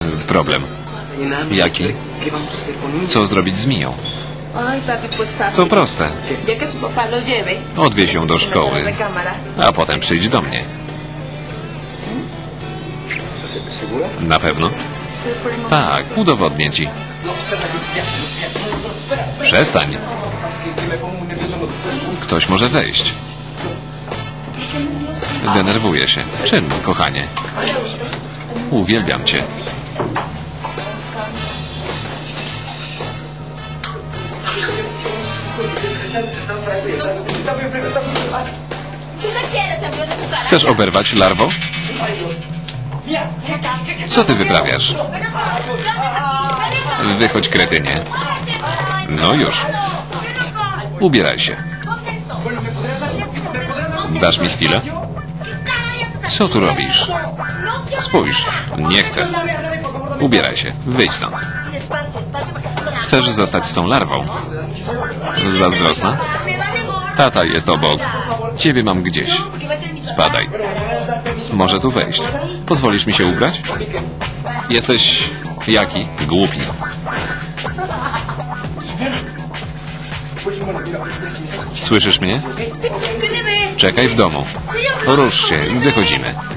problem. Jaki? Co zrobić z Miją? To proste. Odwieź ją do szkoły, a potem przyjdź do mnie. Na pewno? Tak, udowodnię ci. Przestań. Ktoś może wejść. Denerwuję się. Czym, kochanie? Uwielbiam cię. Chcesz oberwać, larwo? Co ty wyprawiasz? Wychodź, kretynie. No już. Ubieraj się. Dasz mi chwilę? Co tu robisz? Spójrz. Nie chcę. Ubieraj się. Wyjdź stąd. Chcesz zostać z tą larwą? Zazdrosna? Tata jest obok. Ciebie mam gdzieś. Spadaj. Może tu wejść. Pozwolisz mi się ubrać? Jesteś... jaki? Głupi. Słyszysz mnie? Czekaj w domu. Rusz się, wychodzimy.